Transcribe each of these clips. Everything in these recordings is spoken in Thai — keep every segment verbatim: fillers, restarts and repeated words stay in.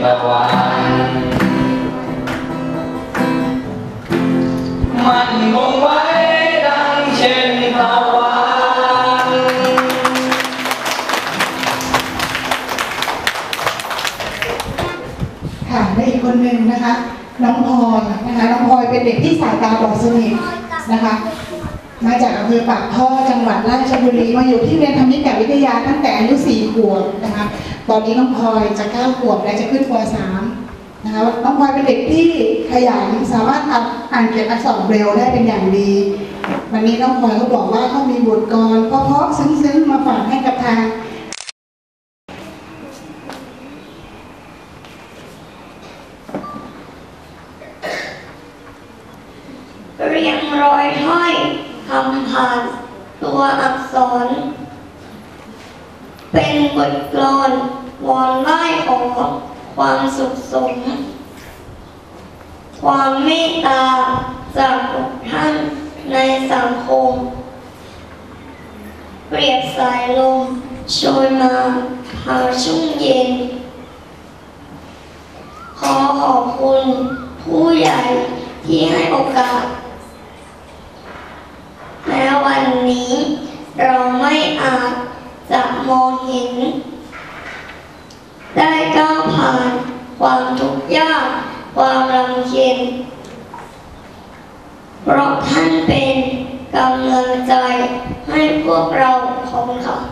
ตะวันมันคงไว้ดังเช่นตะวันค่ะและอีกคนหนึ่งนะคะน้องพลอยนะคะน้องพลอยเป็นเด็กที่สายตาบอดสนิทนะคะมาจากอำเภอปากท่อจังหวัดราชบุรีมาอยู่ที่เรียนธรรมิกวิทยาตั้งแต่อายุสี่ขวบนะคะตอนนี้น้องพลอยจะเก้าขวบและจะขึ้นป.สามนะคะน้องพลอยเป็นเด็กที่ขยันสามารถอ่านเขียนอักษรเบรลได้เป็นอย่างดีวันนี้น้องพลอยเขาบอกว่าเขามีบทกลอนเพราะๆซึ้งๆมาฝากให้กับทางเรียงรอยห้อยคำผ่านตัวอักษรเป็นบทกลอนวอนไหว้ขอความสุขสมความเมตตาจากท่านในสังคมเปรียบสายลมโชยมาพาชุ่มเย็นขอขอบคุณผู้ใหญ่ที่ให้โอกาสแม้วันนี้เราไม่อาจจะมองเห็นได้ก้าวผ่านความทุกข์ยากความลำเค็ญเพราะท่านเป็นกำลังใจให้พวกเราขอบคุณค่ะ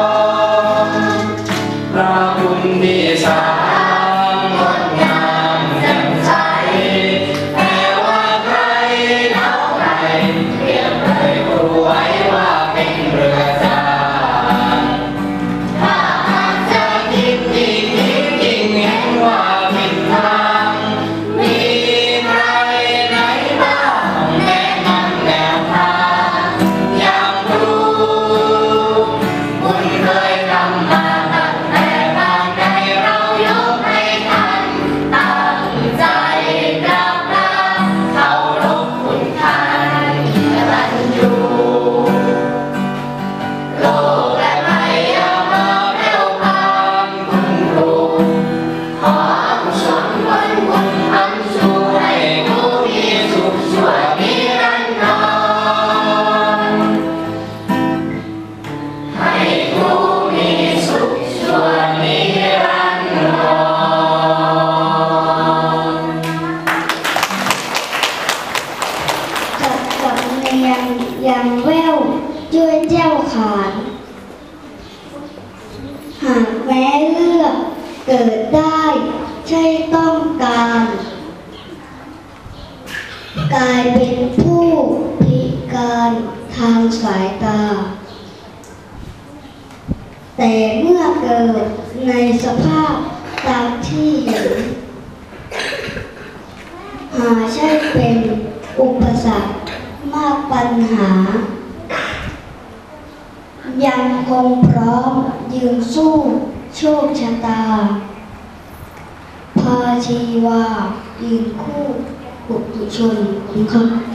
พระคุณที่สร้างงดงามใช่ต้องการ กลายเป็นผู้พิการทางสายตา แต่เมื่อเกิดในสภาพตามที่เห็น หาใช่เป็นอุปสรรคมากปัญหา ยังคงพร้อมยืนสู้โชคชะตา พาชีวายืนคู่ปุถุชนคุณครับ